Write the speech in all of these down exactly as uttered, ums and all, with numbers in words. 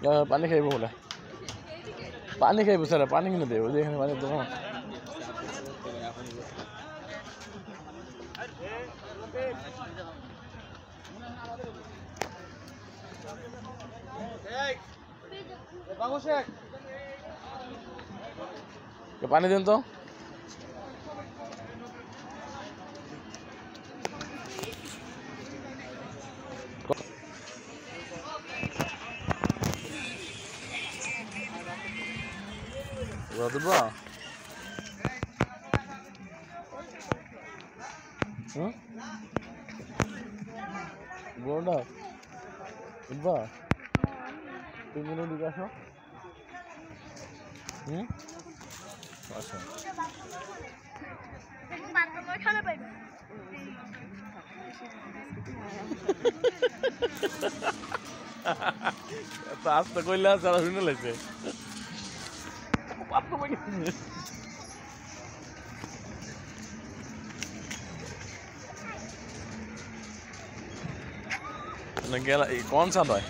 পানি খাইব বলে পানি খাইব স্যার পানি কিনে দেবো এখানে পানি দেবো পানি দেন তো Rodba. Huh? Goda. Rodba. Two minutes dikasih. Hmm? Asal. Tas tak kau lihat salah sini lagi. Apa begini? Negara ini, kau सा है?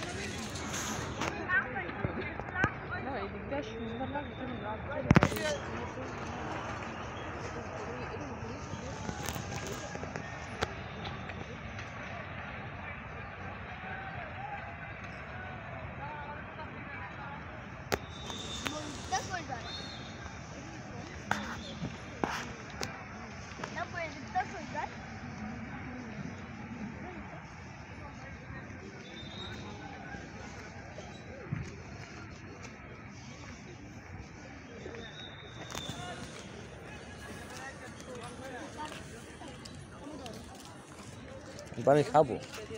Panik apa?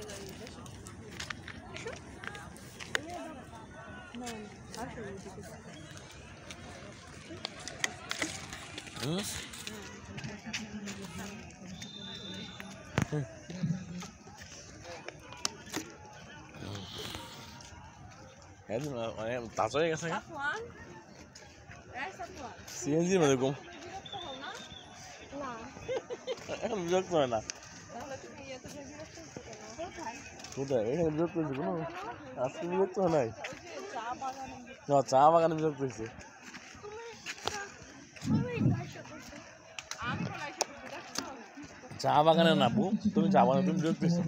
Hmm? Ini mana? Tahu ya kasih? C N G mana kum? Kan bijak tuh na. Sudah, ini bijak tuh sih kan? Asli bijak tuh na. No, cah bagan bijak tuh sih. Cah bagan na bu, tuh cah bagan tuh bijak tuh sih.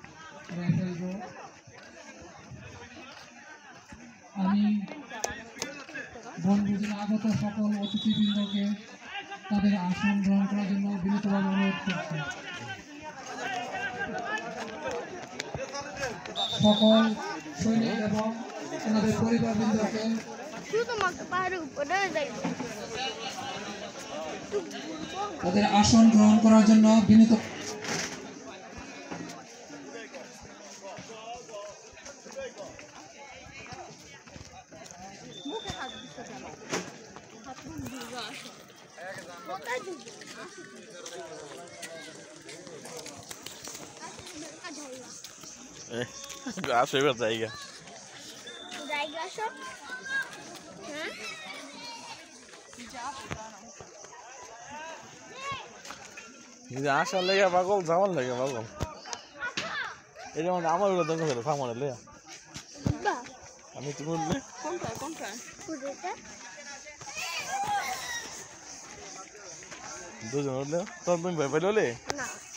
আমি বনভোজনে আগত সকল অতিথিবৃন্দকে তাদের আসন গ্রহণ করার জন্য বিনীতভাবে অনুরোধ করছি। সকল সৈনিক এবং ওনাদের পরিবারবৃন্দকে তাদের আসন গ্রহণ করার জন্য বিনীত Eh, gak asal buat saya. Saya asal. Hah? Ini asal lagi bagol, zaman lagi bagol. Ini mana amal udah tengok sudah sama mana lagi? Bah. Kami tunggu dulu. Kontra, kontra. Sudah. Dua jam dulu. Tuan tuan berapa dulu? Nah.